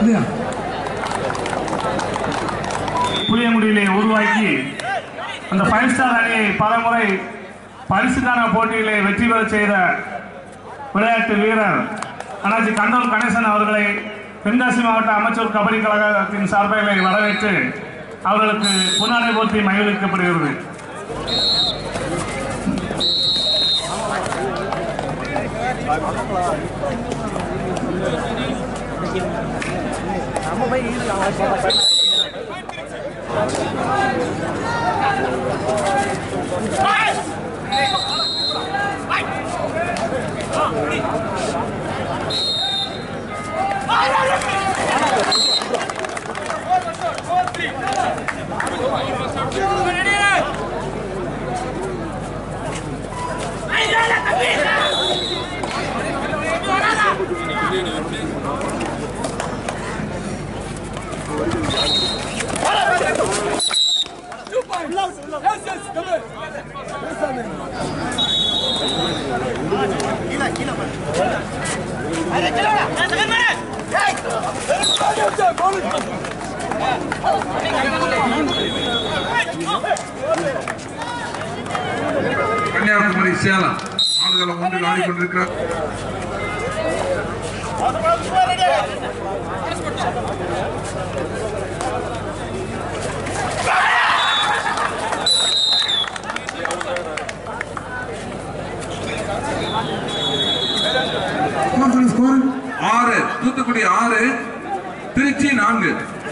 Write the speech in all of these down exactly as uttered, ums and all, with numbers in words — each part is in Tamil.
புளியங்குடியிலே உருவாக்கி அந்த ஃபைவ் ஸ்டார் அணியை பலமுறை பரிசுக்கான போட்டியிலே வெற்றி பெற செய்த விளையாட்டு வீரர் அண்ணாச்சி கண்டல் கணேசன் அவர்களை தென்காசி மாவட்ட அமைச்சர் கபடி கழகத்தின் சார்பிலே வரவேற்று அவர்களுக்கு பொன்னாடை போர்த்தி மகிழ்விக்கப்படுகிறது. கன்னியாகுமரி சேலம் ஆடுகளம் ஒன்றில் ஆடிக்கொண்டிருக்கிறார். ஆறு தூத்துக்குடி ஆறு திருச்சி நான்கு.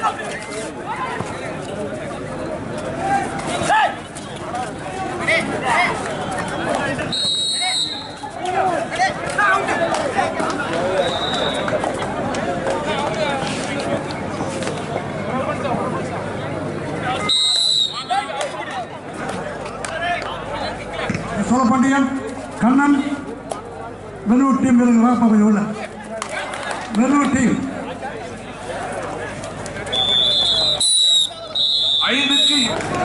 சோழபாண்டியன் கண்ணன் வெள்ளூர் டீம் வீரர்களா கொஞ்சம் உள்ள வெள்ளூர் டீம் ஐந்துக்கு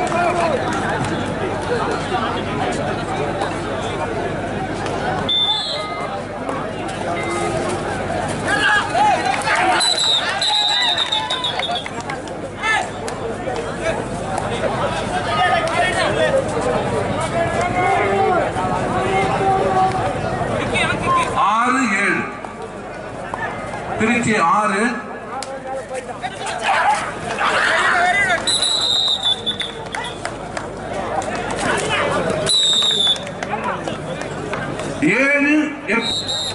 ஆறு ஏழு திருச்சி ஆறு ஏழு எஃப்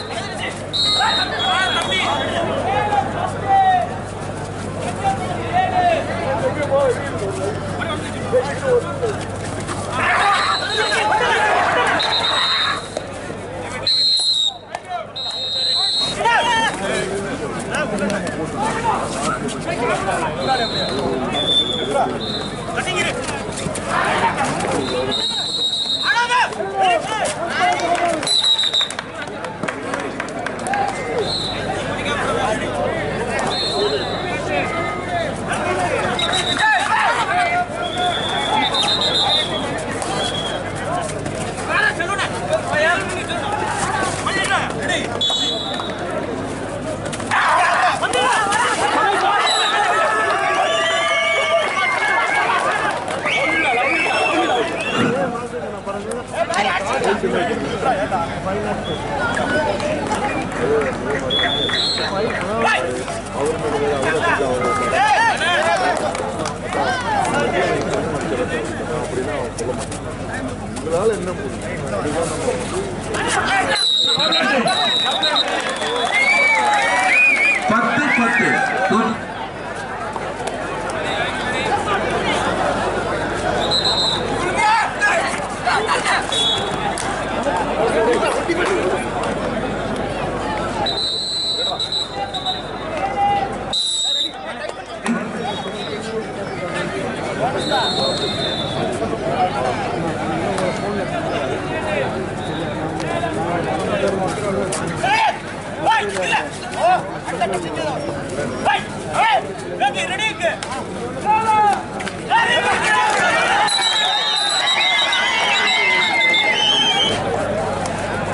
பத்து பத்து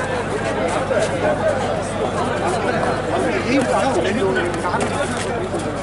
Thank you.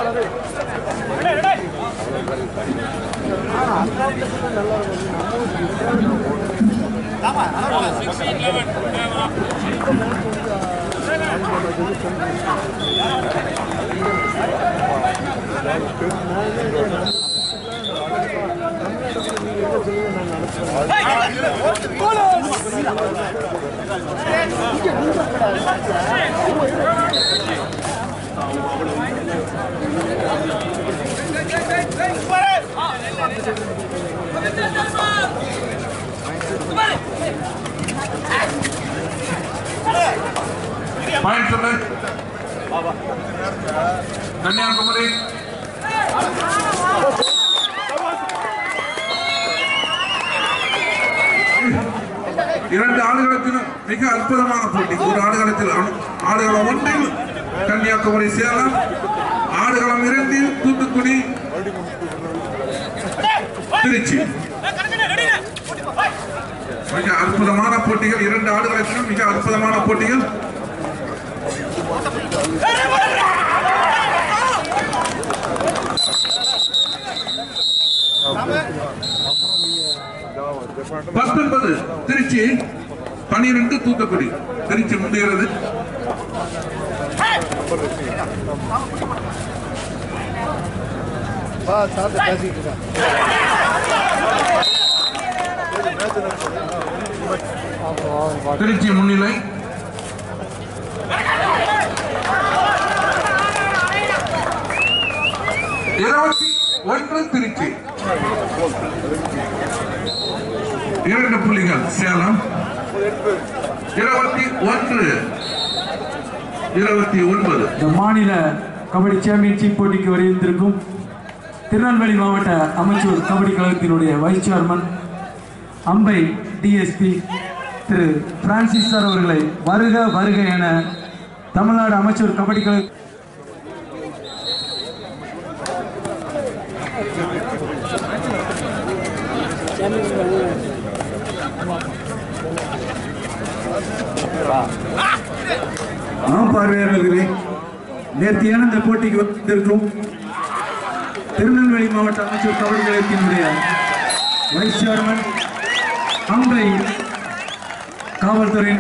பாயிண்ட் சொல்லு கன்னியாகுமரி. இரண்டு ஆடுகளத்திலும் மிக அற்புதமான போட்டி. ஒரு ஆடுகளத்தில் ஆடுகளம் ஒன்றில் கன்னியாகுமரி சேலம், ஆடுகளம் இரண்டில் தூத்துக்குடி திருச்சி. மிக அற்புதமான போட்டிகள். இரண்டு ஆடுகளத்திலும் மிக அற்புதமான போட்டிகள். பத்தொன்பது திருச்சி, பனிரெண்டு தூத்துக்குடி. திருச்சி முன்னேறது. திருச்சி முன்னிலை. இருபத்தி ஒன்று திருச்சி, இரண்டு புள்ளிகள் சேலம். இருபத்தி ஒன்று இருபத்தி ஒன்பது. மாநில கபடி சாம்பியன்ஷிப் போட்டிக்கு வருகின்றிருக்கும் திருநெல்வேலி மாவட்ட அமைச்சர் கபடி கழகத்தினுடைய வைஸ் சேர்மன் அம்பை டிஎஸ்பி திரு பிரான்சிஸ் சார் அவர்களை வருக வருக என தமிழ்நாடு அமைச்சர் கபடி கழக பார்வையாளர்களே, நேர்த்தியான இந்த போட்டிக்கு வந்திருக்கும் திருநெல்வேலி மாவட்ட அமைச்சர் கபடி கழகத்தினுடைய வைஸ் சேர்மன் அம்பை காவல்துறை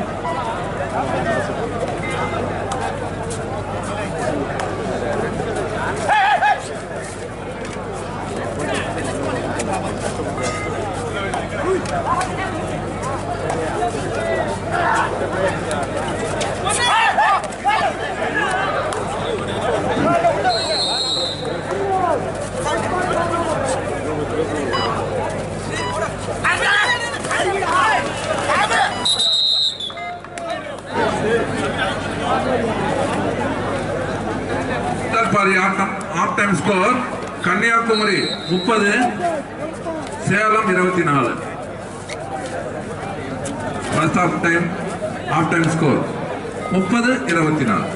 ஸ்கோர் கன்னியாகுமரி முப்பது, சேலம் இருபத்தி நாலு. First half time half time score முப்பது இருபத்தி நாலு.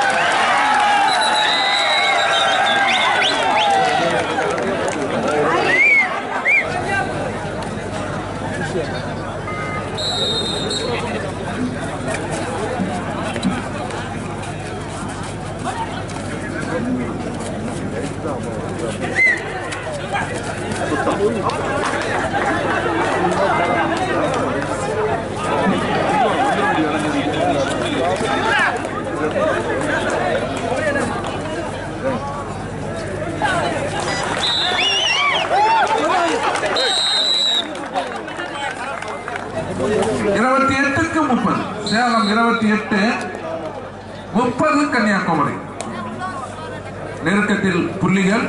இருபத்தி எட்டுக்கு முப்பது, சேலம் இருபத்தி எட்டு முப்பது கன்னியாகுமரி. நெருக்கத்தில் புள்ளிகள்.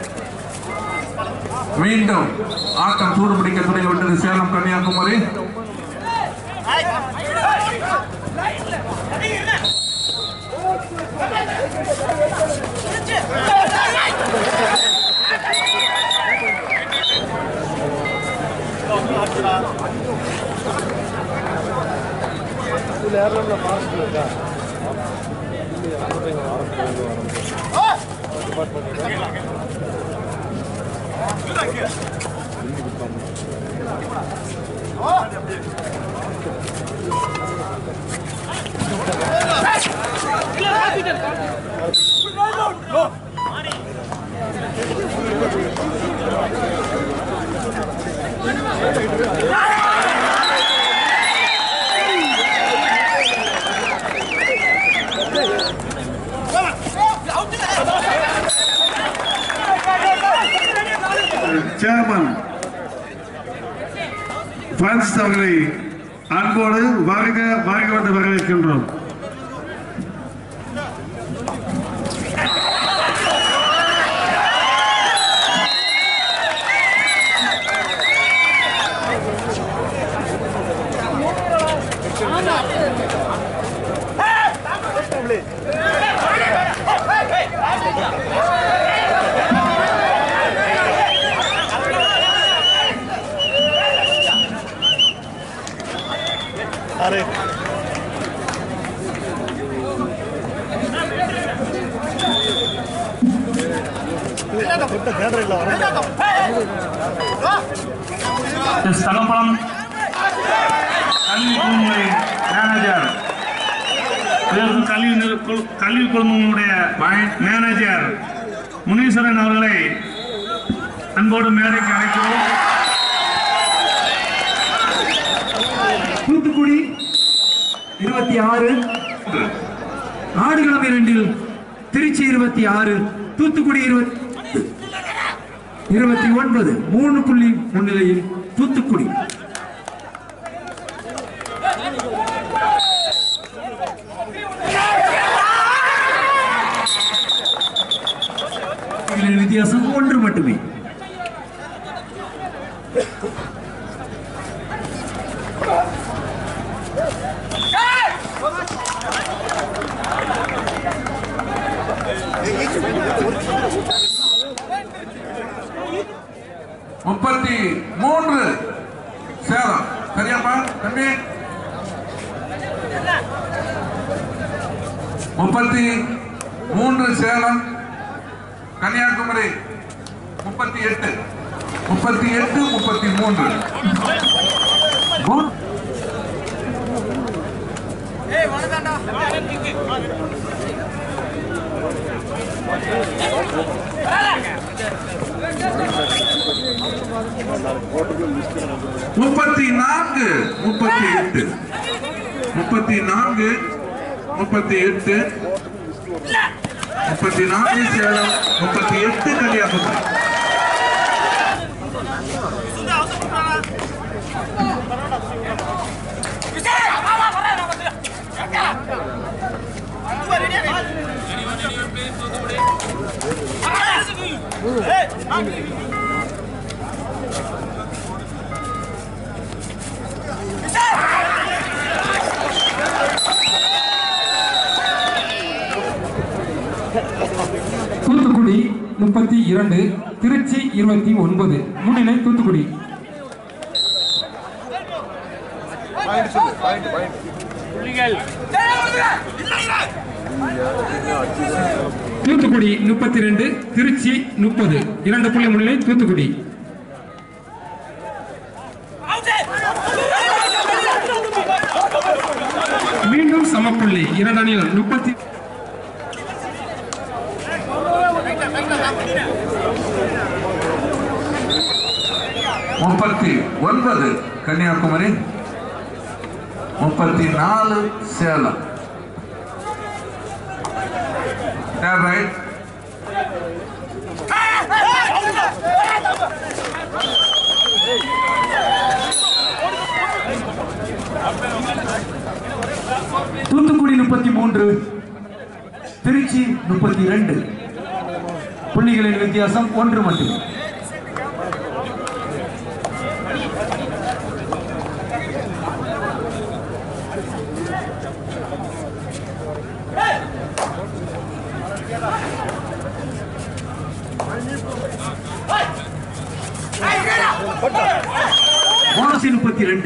மீண்டும் ஆட்டம் சூடுபிடிக்க தொடங்கிவிட்டது சேலம் கன்னியாகுமரி. சேர்மன் பிரான்சிஸ் அவர்களை அன்போடு வருக வருக வந்து வரவேற்கின்றோம். தங்கப்பழம் கல்வி குழுமங்களை மேனேஜர் கல்வி கல்வி குழுமங்களுடைய மேனேஜர் முனீஸ்வரன் அவர்களை அன்போடு மேடைக்கு அழைக்கிறோம். தூத்துக்குடி இருபத்தி ஆறு, ஆடுகளம் இரண்டில் திருச்சி இருபத்தி ஆறு, தூத்துக்குடி இருபத்தி இருபத்தி ஒன்பது, மூணு புள்ளி முன்னிலையில் தூத்துக்குடி. வித்தியாசம் ஒன்று மட்டுமே. முப்பத்தி மூன்று சேலம். சரியாப்பா தம்பி? முப்பத்தி மூன்று சேலம். கன்னியாகுமரி முப்பத்தி எட்டு முப்பத்தி எட்டு முப்பத்தி மூன்று. முப்பத்தி நான்கு முப்பத்தி எட்டு முப்பத்தி நான்கு முப்பத்தி எட்டு முப்பத்தி நான்கு சேலம், முப்பத்தி எட்டு கன்னியாகுமரி. தூத்துக்குடி முப்பத்தி இரண்டு, திருச்சி இருபத்தி ஒன்பது, முன்னிலை தூத்துக்குடி. தூத்துக்குடி முப்பத்தி இரண்டு, திருச்சி முப்பது, இரண்டு புள்ளி முன்னிலை தூத்துக்குடி. மீண்டும் சமப்புள்ளி இரண்டு அணிகள் முப்பத்தி முப்பத்தி ஒன்பது கன்னியாகுமரி, முப்பத்தி நாலு சேலம். ரைட். தூத்துக்குடி முப்பத்தி மூன்று, திருச்சி முப்பத்தி இரண்டு, புள்ளிகளின் வித்தியாசம் ஒன்று மட்டும். வாசி முப்பத்தி இரண்டு.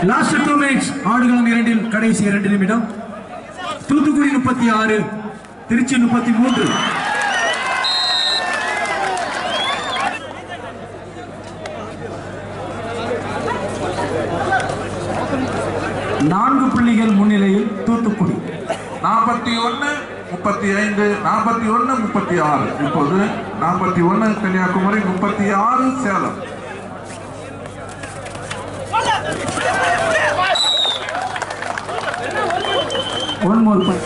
லாஸ்ட் டூ மினிட்ஸ் ஆடுகளம் இரண்டில் கடைசி இரண்டு நிமிடம். தூத்துக்குடி முப்பத்தி ஆறு திருச்சி முப்பத்தி மூன்று. நான்கு புள்ளிகள் முன்னிலையில் தூத்துக்குடி. நாற்பத்தி ஒன்று முப்பத்தி ஐந்து நாற்பத்தி ஒன்று முப்பத்தி ஆறு. இப்போது நாற்பத்தி ஒன்று கன்னியாகுமரி, முப்பத்தி ஆறு சேலம். One more point.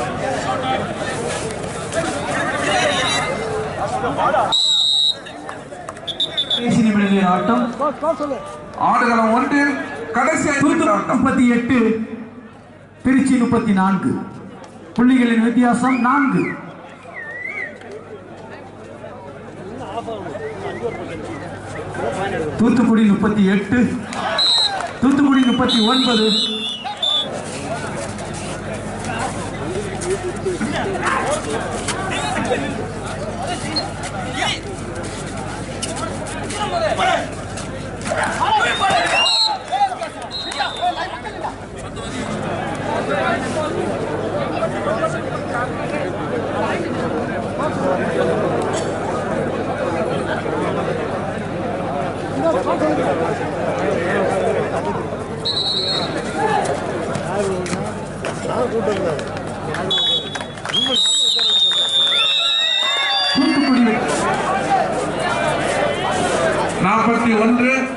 கடைசி நிமிடங்களில் ஆட்டம். ஆடுகளம் ஒன்றில் கடைசி முப்பத்தி எட்டு திருச்சி முப்பத்தி நான்கு. புள்ளிகளின் வித்தியாசம் நான்கு. தூத்துக்குடி முப்பத்தி எட்டு தூத்துக்குடி முப்பத்தி ஒன்பது. நாற்பத்தி ஒன்று